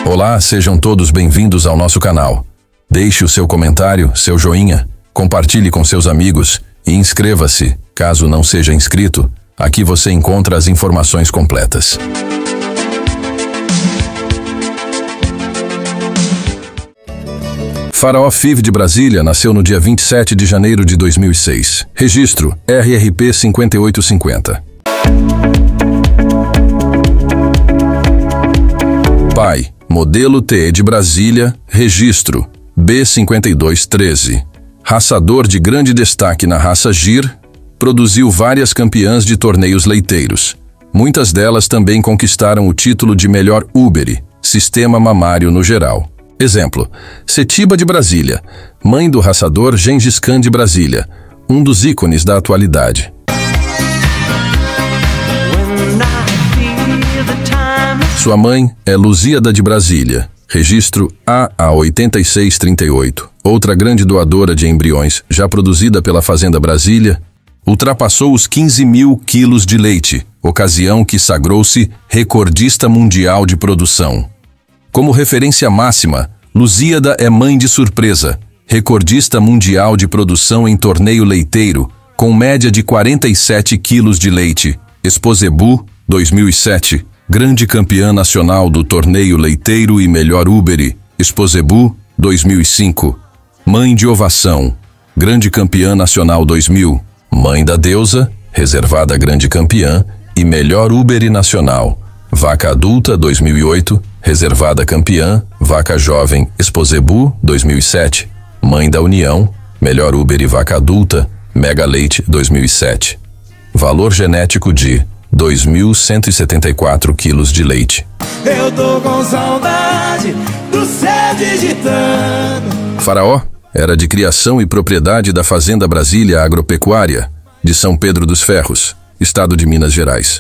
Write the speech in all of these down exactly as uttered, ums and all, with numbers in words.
Olá, sejam todos bem-vindos ao nosso canal. Deixe o seu comentário, seu joinha, compartilhe com seus amigos e inscreva-se, caso não seja inscrito. Aqui você encontra as informações completas. Faraó Five de Brasília nasceu no dia vinte e sete de janeiro de dois mil e seis. Registro R R P cinquenta e oito cinquenta. Pai, modelo T E de Brasília, registro B cinquenta e dois treze. Raçador de grande destaque na raça Gir, produziu várias campeãs de torneios leiteiros. Muitas delas também conquistaram o título de melhor úbere, sistema mamário no geral. Exemplo, Setiba de Brasília, mãe do raçador Gengis Khan de Brasília, um dos ícones da atualidade. Sua mãe é Lusíada de Brasília, registro A A oitenta e seis trinta e oito. Outra grande doadora de embriões, já produzida pela Fazenda Brasília, ultrapassou os quinze mil quilos de leite, ocasião que sagrou-se recordista mundial de produção. Como referência máxima, Lusíada é mãe de surpresa, recordista mundial de produção em torneio leiteiro, com média de quarenta e sete quilos de leite. Esposebu, dois mil e sete, grande campeã nacional do torneio leiteiro e melhor úbere. Esposebu, dois mil e cinco. Mãe de Ovação, grande campeã nacional dois mil. Mãe da Deusa, reservada grande campeã e melhor úbere nacional. Vaca Adulta, dois mil e oito, reservada campeã, Vaca Jovem, Esposebu, dois mil e sete, Mãe da União, melhor úbere Vaca Adulta, Mega Leite, dois mil e sete. Valor genético de dois mil cento e setenta e quatro quilos de leite. Eu tô com saudade do céu digitando. Faraó era de criação e propriedade da Fazenda Brasília Agropecuária, de São Pedro dos Ferros, estado de Minas Gerais.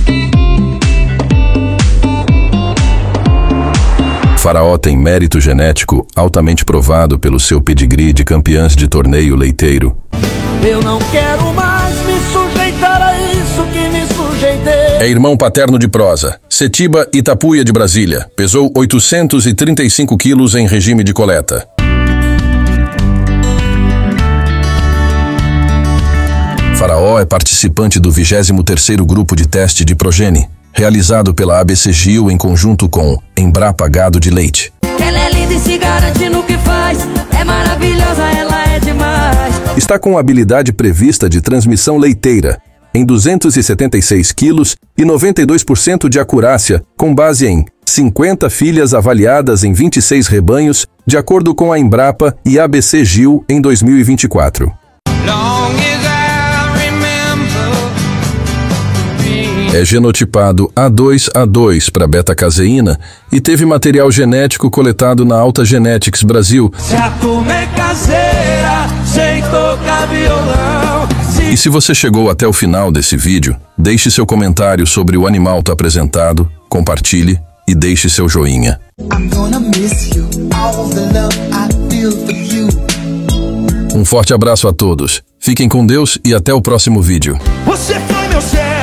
Faraó tem mérito genético altamente provado pelo seu pedigree de campeãs de torneio leiteiro. Eu não quero mais me sujeitar a isso que me sujeitei. É irmão paterno de prosa, Setiba Itapuia de Brasília. Pesou oitocentos e trinta e cinco quilos em regime de coleta. Faraó é participante do vigésimo terceiro Grupo de Teste de Progene, realizado pela A B C Gil em conjunto com Embrapa Gado de Leite. Ela é linda e se garante no que faz, é maravilhosa, ela é demais. Está com habilidade prevista de transmissão leiteira, em duzentos e setenta e seis quilos e noventa e dois por cento de acurácia, com base em cinquenta filhas avaliadas em vinte e seis rebanhos, de acordo com a Embrapa e A B C Gil em dois mil e vinte e quatro. É genotipado A dois A dois para beta-caseína e teve material genético coletado na Alta Genetics Brasil. Se a turma é caseira, sem tocar violão. Se... E se você chegou até o final desse vídeo, deixe seu comentário sobre o animal tá apresentado, compartilhe e deixe seu joinha. Um forte abraço a todos, fiquem com Deus e até o próximo vídeo. Você foi meu céu.